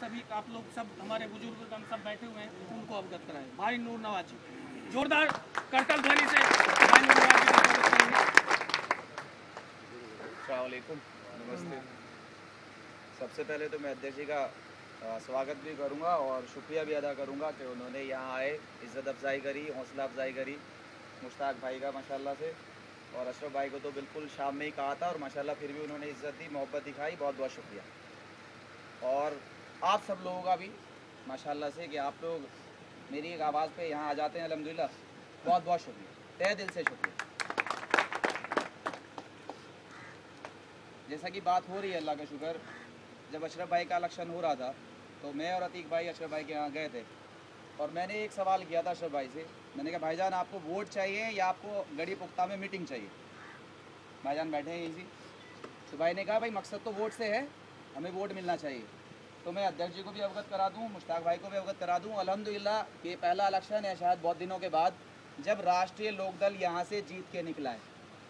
सभी आप लोग सब हमारे बुजुर्ग हम सब बैठे हुए हैं, उनको अवगत कराएं। भाई नूर नवाजी, जोरदार करतल ध्वनि से भाई नूर नवाजी का स्वागत करेंगे। अस्सलाम वालेकुम, नमस्ते। सबसे पहले तो मैं अध्यक्ष जी का स्वागत भी करूंगा और शुक्रिया भी अदा करूंगा कि उन्होंने यहाँ आए, इज़्ज़त अफजाई करी, हौसला अफजाई करी मुश्ताक भाई का माशाल्लाह से। और अशरफ भाई को तो बिल्कुल शाम में ही कहा था और माशाल्लाह फिर भी उन्होंने इज़्ज़त दी, मोहब्बत दिखाई, बहुत बहुत शुक्रिया। और आप सब लोगों का भी माशाल्लाह से कि आप लोग मेरी एक आवाज़ पे यहाँ आ जाते हैं, अल्हम्दुलिल्लाह, बहुत बहुत शुक्रिया, तहे दिल से शुक्रिया। जैसा कि बात हो रही है, अल्लाह का शुक्र, जब अशरफ भाई का इलेक्शन हो रहा था तो मैं और अतीक भाई अशरफ भाई के यहाँ गए थे और मैंने एक सवाल किया था अशरफ भाई से। मैंने कहा भाईजान आपको वोट चाहिए या आपको गड़ी पुख्ता में मीटिंग चाहिए? भाईजान बैठे हैं इसी। तो भाई ने कहा भाई मकसद तो वोट से है, हमें वोट मिलना चाहिए। तो मैं अध्यक्ष जी को भी अवगत करा दूँ, मुश्ताक भाई को भी अवगत करा दूँ, अल्हम्दुलिल्लाह ये पहला इलेक्शन है शायद बहुत दिनों के बाद जब राष्ट्रीय लोकदल यहाँ से जीत के निकला है।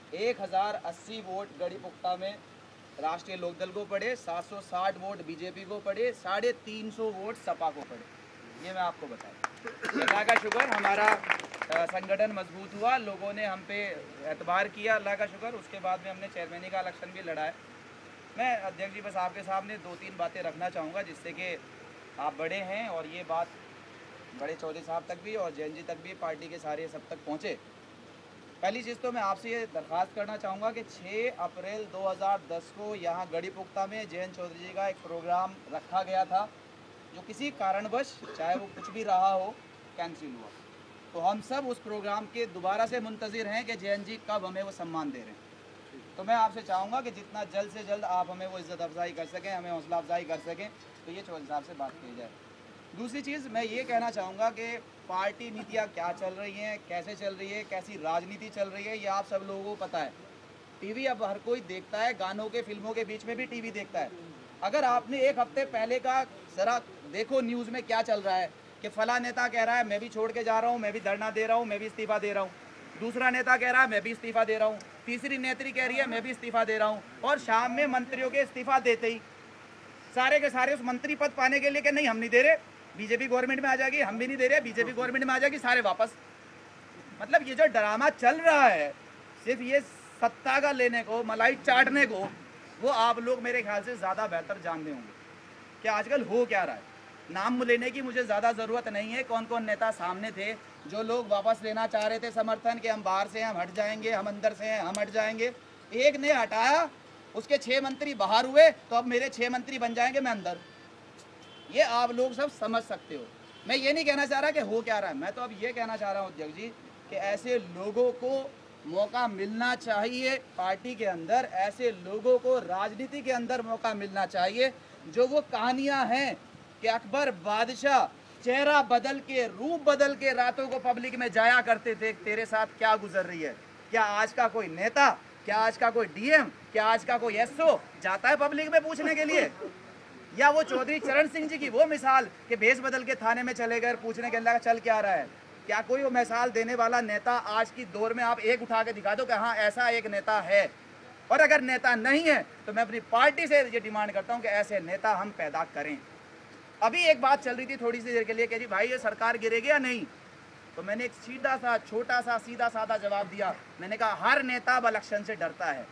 1080 वोट गड़ी पुख्ता में राष्ट्रीय लोकदल को पड़े, 760 वोट बीजेपी को पड़े, 350 वोट सपा को पड़े। ये मैं आपको बताऊँ, अल्लाह का शुक्र हमारा संगठन मजबूत हुआ, लोगों ने हम पे एतबार किया, अल्लाह का शुक्र। उसके बाद में हमने चेयरमैनी का इलेक्शन भी लड़ा है। मैं अध्यक्ष जी बस आपके सामने 2-3 बातें रखना चाहूँगा जिससे कि आप बड़े हैं और ये बात बड़े चौधरी साहब तक भी और जैन जी तक भी, पार्टी के सारे सब तक पहुँचे। पहली चीज़ तो मैं आपसे ये दरख्वास्त करना चाहूँगा कि 6 अप्रैल 2010 को यहाँ गड़ी पुख्ता में जैन चौधरी जी का एक प्रोग्राम रखा गया था जो किसी कारणवश, चाहे वो कुछ भी रहा हो, कैंसिल हुआ। तो हम सब उस प्रोग्राम के दोबारा से मुंतज़िर हैं कि जैन जी कब हमें वो सम्मान दे रहे हैं। तो मैं आपसे चाहूँगा कि जितना जल्द से जल्द आप हमें वो इज़्ज़त अफजाई कर सकें, हमें हौसला अफजाई कर सकें, तो ये चौधरी साहब से बात की जाए। दूसरी चीज़ मैं ये कहना चाहूँगा कि पार्टी नीतियाँ क्या चल रही हैं, कैसे चल रही है, कैसी राजनीति चल रही है, ये आप सब लोगों को पता है। टीवी अब हर कोई देखता है, गानों के फिल्मों के बीच में भी टीवी देखता है। अगर आपने एक हफ्ते पहले का ज़रा देखो न्यूज़ में क्या चल रहा है कि फ़लाँ नेता कह रहा है मैं भी छोड़ के जा रहा हूँ, मैं भी धरना दे रहा हूँ, मैं भी इस्तीफ़ा दे रहा हूँ, दूसरा नेता कह रहा है मैं भी इस्तीफ़ा दे रहा हूँ, तीसरी नेत्री कह रही है मैं भी इस्तीफ़ा दे रहा हूँ, और शाम में मंत्रियों के इस्तीफ़ा देते ही सारे के सारे उस मंत्री पद पाने के लिए कि नहीं हम नहीं दे रहे, बीजेपी गवर्नमेंट में आ जाएगी, हम भी नहीं दे रहे, बीजेपी गवर्नमेंट में आ जाएगी, सारे वापस। मतलब ये जो ड्रामा चल रहा है सिर्फ ये सत्ता का लेने को, मलाई चाटने को, वो आप लोग मेरे ख्याल से ज़्यादा बेहतर जानते होंगे कि आजकल हो क्या रहा है। नाम लेने की मुझे ज़्यादा ज़रूरत नहीं है, कौन कौन नेता सामने थे जो लोग वापस लेना चाह रहे थे समर्थन कि हम बाहर से हैं, हम हट जाएंगे, हम अंदर से हैं, हम हट जाएंगे। एक ने हटाया, उसके 6 मंत्री बाहर हुए, तो अब मेरे 6 मंत्री बन जाएंगे, मैं अंदर। ये आप लोग सब समझ सकते हो। मैं ये नहीं कहना चाह रहा कि हो क्या रहा है, मैं तो अब ये कहना चाह रहा हूँ अध्यक्ष जी कि ऐसे लोगों को मौका मिलना चाहिए पार्टी के अंदर, ऐसे लोगों को राजनीति के अंदर मौका मिलना चाहिए। जो वो कहानियाँ हैं कि अकबर बादशाह चेहरा बदल के, रूप बदल के रातों को पब्लिक में जाया करते थे, तेरे साथ क्या गुजर रही है? क्या आज का कोई नेता, क्या आज का कोई डीएम, क्या आज का कोई एसओ जाता है पब्लिक में पूछने के लिए? या वो चौधरी चरण सिंह जी की वो मिसाल कि भेष बदल के थाने में चले गए पूछने के अल्लाह का चल क्या रहा है? क्या कोई वो मिसाल देने वाला नेता आज की दौर में आप एक उठा के दिखा दो कि हाँ ऐसा एक नेता है? और अगर नेता नहीं है तो मैं अपनी पार्टी से ये डिमांड करता हूँ कि ऐसे नेता हम पैदा करें। अभी एक बात चल रही थी थोड़ी सी देर के लिए कि जी भाई ये सरकार गिरेगी या नहीं, तो मैंने एक सीधा सा, छोटा सा, सीधा साधा जवाब दिया। मैंने कहा हर नेता अब इलेक्शन से डरता है,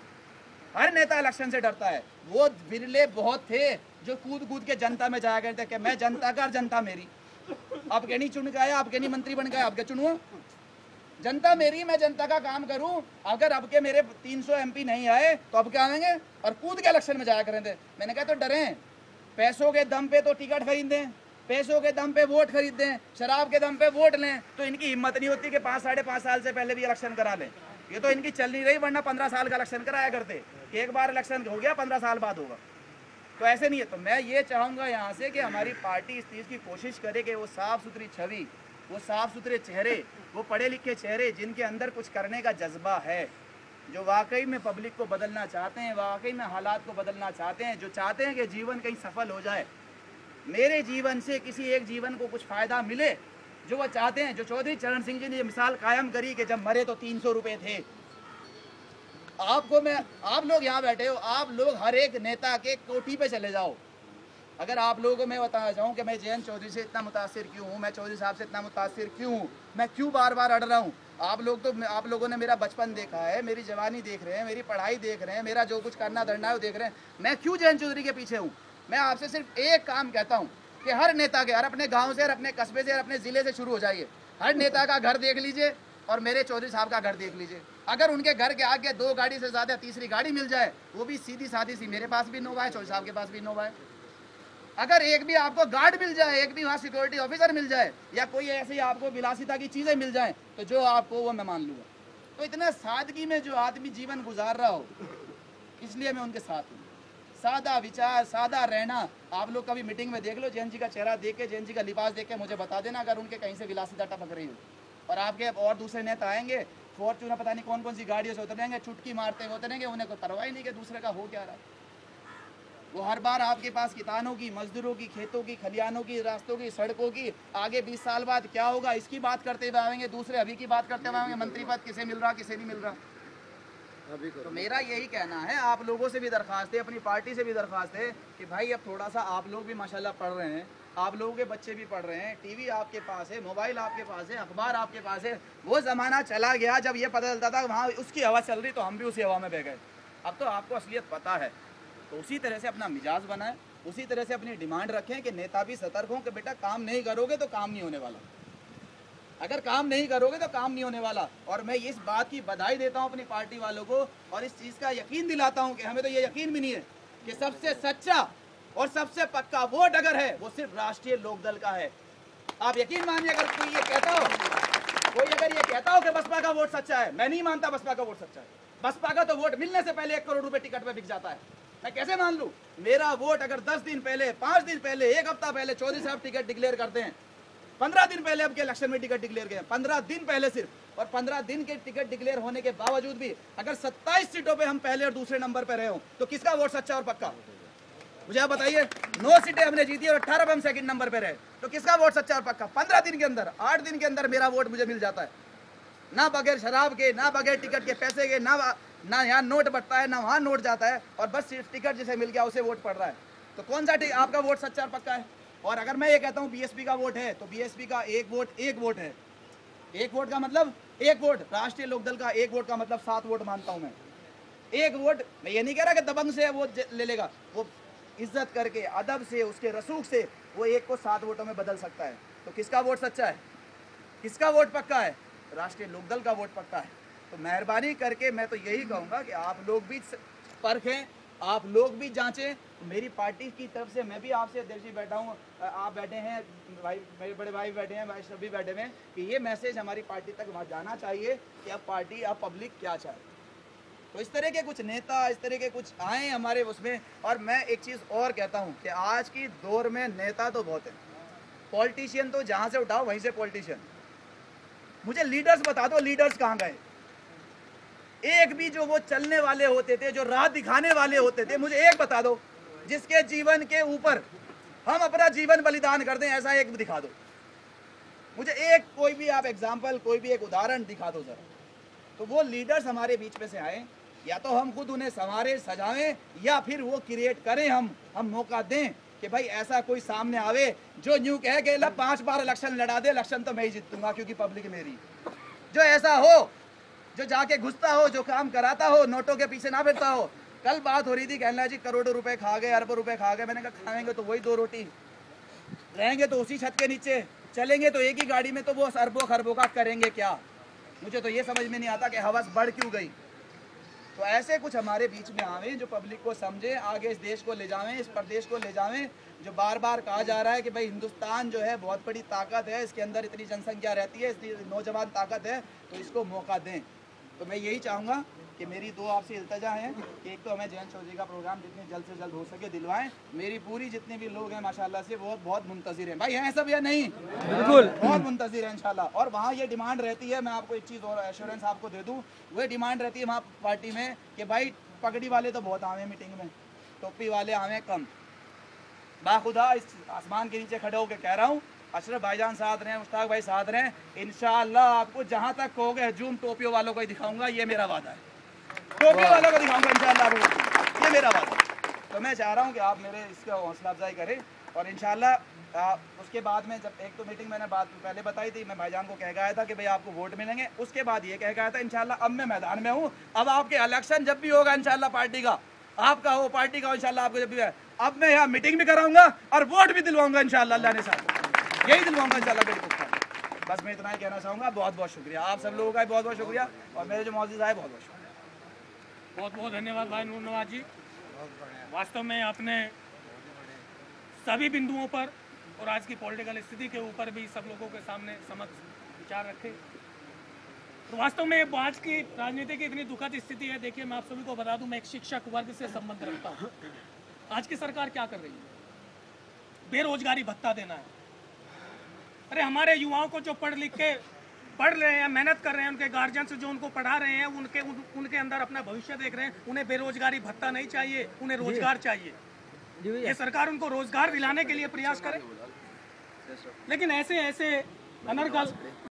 हर नेता इलेक्शन से डरता है। वो बिरले बहुत थे जो कूद कूद के जनता में जाया करते कि मैं जनता का, जनता मेरी। अब के नहीं चुन के आया, अब के नहीं मंत्री बन गए, अब के चुनो, जनता मेरी, मैं जनता का काम करूं। अगर अब के मेरे 300 MP नहीं आए तो अब क्या आएंगे, और कूद के इलेक्शन में जाया करेंगे। मैंने कहा तो डरें, पैसों के दम पे तो टिकट खरीद दें, पैसों के दम पे वोट खरीद दें, शराब के दम पे वोट लें, तो इनकी हिम्मत नहीं होती कि 5-5.5 साल से पहले भी इलेक्शन करा लें। ये तो इनकी चल नहीं रही, वरना 15 साल का इलेक्शन कराया करते, एक बार इलेक्शन हो गया 15 साल बाद होगा। तो ऐसे नहीं है। तो मैं ये चाहूँगा यहाँ से कि हमारी पार्टी इस चीज़ की कोशिश करे कि वो साफ़ सुथरी छवि, वो साफ़ सुथरे चेहरे, वो पढ़े लिखे चेहरे जिनके अंदर कुछ करने का जज्बा है, जो वाकई में पब्लिक को बदलना चाहते हैं, वाकई में हालात को बदलना चाहते हैं, जो चाहते हैं कि जीवन कहीं सफल हो जाए, मेरे जीवन से किसी एक जीवन को कुछ फ़ायदा मिले, जो वो चाहते हैं। जो चौधरी चरण सिंह जी ने मिसाल कायम करी कि जब मरे तो 300 रुपये थे। आपको मैं, आप लोग यहाँ बैठे हो, आप लोग हर एक नेता के कोठी पे चले जाओ, अगर आप लोगों को मैं बताना चाहूँ कि मैं जयंत चौधरी से इतना मुतासिर क्यों हूँ, मैं चौधरी साहब से इतना मुतासिर क्यों हूँ, मैं क्यों बार बार अड़ रहा हूँ। आप लोगों ने मेरा बचपन देखा है, मेरी जवानी देख रहे हैं, मेरी पढ़ाई देख रहे हैं, मेरा जो कुछ करना धरना है वो देख रहे हैं। मैं क्यों जयंत चौधरी के पीछे हूँ। मैं आपसे सिर्फ एक काम कहता हूँ कि हर नेता के, हर अपने गाँव से, हर अपने कस्बे से, हर अपने ज़िले से शुरू हो जाइए। हर नेता का घर देख लीजिए और मेरे चौधरी साहब का घर देख लीजिए। अगर उनके घर के आगे 2 गाड़ी से ज़्यादा तीसरी गाड़ी मिल जाए, वो भी सीधी सादी सी, मेरे पास भी इनोवा है, चौधरी साहब के पास भी इनोवा है। अगर एक भी आपको गार्ड मिल जाए, एक भी वहाँ सिक्योरिटी ऑफिसर मिल जाए, या कोई ऐसी आपको विलासिता की चीज़ें मिल जाएं, तो जो आपको वो मैं मान लूँगा। तो इतना सादगी में जो आदमी जीवन गुजार रहा हो, इसलिए मैं उनके साथ हूँ। सादा विचार, सादा रहना। आप लोग कभी मीटिंग में देख लो, जयंत जी का चेहरा देख के, जयंत जी का लिबास देख के मुझे बता देना अगर उनके कहीं से विलासिता टपक रही हो। और आपके और दूसरे नेता आएंगे, फॉर्च्यूनर पता नहीं कौन कौन सी गाड़ियों से उतरेंगे, चुटकी मारते हुए उतरेंगे, उन्हें कोई परवाह ही नहीं कि दूसरे का हो क्या रहा है। वो हर बार आपके पास किसानों की, मजदूरों की, खेतों की, खलियानों की, रास्तों की, सड़कों की, आगे 20 साल बाद क्या होगा इसकी बात करते हुए आएंगे, दूसरे अभी की बात करते हुए आएंगे, मंत्री पद किसे मिल रहा किसे नहीं मिल रहा। तो मेरा यही कहना है, आप लोगों से भी दरख्वास्त है, अपनी पार्टी से भी दरख्वास्त है कि भाई अब थोड़ा सा आप लोग भी माशाल्लाह पढ़ रहे हैं, आप लोगों के बच्चे भी पढ़ रहे हैं, टीवी आपके पास है, मोबाइल आपके पास है, अखबार आपके पास है। वो ज़माना चला गया जब ये पता चलता था वहाँ उसकी हवा चल रही तो हम भी उसी हवा में बह गए। अब तो आपको असलियत पता है, तो उसी तरह से अपना मिजाज बनाएं, उसी तरह से अपनी डिमांड रखें कि नेता भी सतर्क हों कि बेटा काम नहीं करोगे तो काम नहीं होने वाला। अगर काम नहीं करोगे तो काम नहीं होने वाला। और मैं इस बात की बधाई देता हूं अपनी पार्टी वालों को, और इस चीज़ का यकीन दिलाता हूं कि हमें तो ये यकीन भी नहीं है कि सबसे सच्चा और सबसे पक्का वोट अगर है वो सिर्फ राष्ट्रीय लोकदल का है। आप यकीन मानिए, अगर कोई ये कहता हो कि बसपा का वोट सच्चा है, मैं नहीं मानता बसपा का वोट सच्चा है। बसपा का तो वोट मिलने से पहले 1 करोड़ रुपए टिकट पे बिक जाता है। मैं कैसे मान लूं? मेरा वोट अगर 10 दिन पहले, 5 दिन पहले, 1 हफ्ता पहले चौधरी साहब टिकट डिक्लेयर करते हैं, 15 दिन पहले अब के इलेक्शन में टिकट डिक्लेयर किया, 15 दिन पहले सिर्फ, और 15 दिन के टिकट डिक्लेयर होने के बावजूद भी अगर 27 सीटों पे हम पहले और दूसरे नंबर पे रहे हो तो किसका वोट सच्चा और पक्का? मुझे आप बताइए। 9 सीटें हमने जीती और 18 पे हम सेकंड नंबर पे रहे, तो किसका वोट सच्चा और पक्का? 15 दिन के अंदर, 8 दिन के अंदर मेरा वोट मुझे मिल जाता है, ना बगैर शराब के, ना बगैर टिकट के पैसे के, ना यहाँ नोट बटता है, ना वहाँ नोट जाता है, और बस सिर्फ टिकट जिसे मिल गया उसे वोट पड़ रहा है। तो कौन सा आपका वोट सच्चा और पक्का है? और अगर मैं ये कहता हूँ बीएसपी का वोट है, तो बीएसपी का एक वोट है। एक वोट का मतलब एक वोट, राष्ट्रीय लोकदल का एक वोट का मतलब 7 वोट मानता हूँ मैं। एक वोट, मैं ये नहीं कह रहा कि दबंग से वो ले लेगा, वो इज्जत करके, अदब से, उसके रसूख से वो एक को 7 वोटों में बदल सकता है। तो किसका वोट सच्चा है, किसका वोट पक्का है? राष्ट्रीय लोकदल का वोट पक्का है। तो मेहरबानी करके मैं तो यही कहूँगा कि आप लोग भी परखें, आप लोग भी जांचें। मेरी पार्टी की तरफ से मैं भी आपसे अध्यक्ष जी बैठा हूँ, आप बैठे हैं, भाई मेरे बड़े भाई बैठे हैं, भाई सभी बैठे हुए हैं, कि ये मैसेज हमारी पार्टी तक वहाँ जाना चाहिए कि अब पार्टी, अब पब्लिक क्या चाहे। तो इस तरह के कुछ नेता, इस तरह के कुछ आए हमारे उसमें। और मैं एक चीज़ और कहता हूँ कि आज की दौर में नेता तो बहुत हैं, पॉलिटिशियन तो जहाँ से उठाओ वहीं से पॉलिटिशियन। मुझे लीडर्स बता दो, लीडर्स कहाँ गए? एक भी जो वो चलने वाले होते थे, जो राह दिखाने वाले होते थे, मुझे एक बता दो जिसके जीवन के ऊपर हम अपना जीवन बलिदान कर दें, ऐसा एक दिखा दो मुझे। एक कोई भी आप एग्जाम्पल, कोई भी एक उदाहरण दिखा दो जरा। तो वो लीडर्स हमारे बीच में से आए, या तो हम खुद उन्हें संवारें, सजावें, या फिर वो क्रिएट करें, हम मौका दें कि भाई ऐसा कोई सामने आवे जो यूं कहे कि 5 बार इलेक्शन लड़ा दे, इलेक्शन तो मैं ही जीतूंगा क्योंकि पब्लिक मेरी। जो ऐसा हो, जो जाके घुसता हो, जो काम कराता हो, नोटों के पीछे ना फिरता हो। कल बात हो रही थी, कहना जी करोड़ों रुपए खा गए, अरबों रुपए खा गए। मैंने कहा खाएंगे तो वही 2 रोटी, रहेंगे तो उसी छत के नीचे, चलेंगे तो एक ही गाड़ी में, तो वो अरबों खरबों का करेंगे क्या? मुझे तो ये समझ में नहीं आता कि हवस बढ़ क्यों गई। तो ऐसे कुछ हमारे बीच में आवे जो पब्लिक को समझे, आगे इस देश को ले जावें, इस प्रदेश को ले जावें। जो बार बार कहा जा रहा है कि भाई हिंदुस्तान जो है बहुत बड़ी ताकत है, इसके अंदर इतनी जनसंख्या रहती है, इतनी नौजवान ताकत है, तो इसको मौका दें। तो मैं यही चाहूँगा कि मेरी 2 आपसे इल्तजा हैं कि एक तो हमें जयंत चौधरी का प्रोग्राम जितनी जल्द से जल्द हो सके दिलवाएं। मेरी पूरी जितने भी लोग हैं माशाल्लाह से वो बहुत मुंतज़िर हैं। भाई हैं सब या नहीं? बिल्कुल, बहुत मुंतज़िर हैं इंशाल्लाह। और वहाँ ये डिमांड रहती है, मैं आपको एक चीज़ और एश्योरेंस आपको दे दूँ, वो डिमांड रहती है वहाँ पार्टी में कि भाई पगड़ी वाले तो बहुत आवे मीटिंग में, टोपी वाले आवे कम। बाखुदा इस आसमान के नीचे खड़े होकर कह रहा हूँ, अशरफ भाईजान साथ रहें, मुश्ताक भाई साथ रहें, इंशाअल्लाह आपको जहाँ तक कहोगे हजूम टोपियों वालों को ही दिखाऊंगा, ये मेरा वादा है। टोपियों वालों को दिखाऊंगा इंशाअल्लाह, ये मेरा वादा है। तो मैं चाह रहा हूँ कि आप मेरे इसका हौसला अफजाई करें और इंशाल्लाह उसके बाद में जब एक तो मीटिंग मैंने बात पहले बताई थी, मैं भाईजान को कह गया था कि भाई आपको वोट मिलेंगे, उसके बाद ये कह गया था इंशाल्लाह अब मैं मैदान में हूँ, अब आपके इलेक्शन जब भी होगा इंशाल्लाह पार्टी का आपका हो, पार्टी का इंशाल्लाह आपको जब भी है, अब मैं यहाँ मीटिंग भी कराऊंगा और वोट भी दिलवाऊंगा इंशाल्लाह, अल्लाह ने साथ यही दिलवाऊंगा इंशाल्लाह गरीब को। बस मैं इतना ही कहना चाहूँगा। बहुत बहुत शुक्रिया आप सब लोगों का, बहुत बहुत शुक्रिया, और मेरे जो मौजूद आए बहुत बहुत शुक्रिया। बहुत बहुत धन्यवाद भाई नूर नवाज जी। वास्तव में आपने सभी बिंदुओं पर और आज की पॉलिटिकल स्थिति के ऊपर भी सब लोगों के सामने समक्ष विचार रखे। तो वास्तव में आज की राजनीति की इतनी दुखद स्थिति है। देखिए मैं आप सभी को बता दूं, मैं एक शिक्षक वर्ग से संबंध रखता हूं। आज की सरकार क्या कर रही है? बेरोजगारी भत्ता देना है। अरे हमारे युवाओं को जो पढ़ लिख के पढ़ रहे हैं, मेहनत कर रहे हैं, उनके गार्जियंस जो उनको पढ़ा रहे हैं, उनके अंदर अपना भविष्य देख रहे हैं, उन्हें बेरोजगारी भत्ता नहीं चाहिए, उन्हें रोजगार चाहिए। ये सरकार उनको रोजगार दिलाने के लिए प्रयास करे, लेकिन ऐसे अनर्गल